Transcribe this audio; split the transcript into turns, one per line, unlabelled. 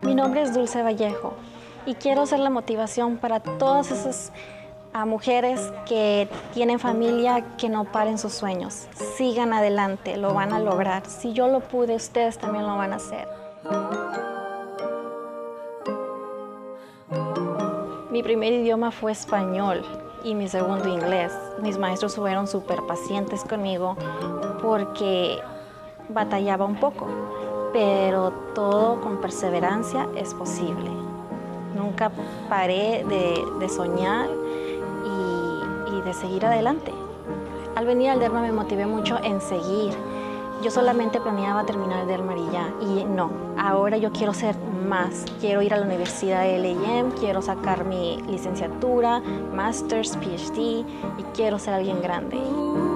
Mi nombre es Dulce Vallejo y quiero ser la motivación para todas esas mujeres que tienen familia, que no paren sus sueños. Sigan adelante, lo van a lograr. Si yo lo pude, ustedes también lo van a hacer. Mi primer idioma fue español y mi segundo inglés. Mis maestros fueron súper pacientes conmigo porque batallaba un poco, pero todo con perseverancia es posible. Nunca paré de soñar y de seguir adelante. Al venir al Derma me motivé mucho en seguir. Yo solamente planeaba terminar el Derma y ya, y no. Ahora yo quiero ser más. Quiero ir a la Universidad de LAM, quiero sacar mi licenciatura, Masters, PhD, y quiero ser alguien grande.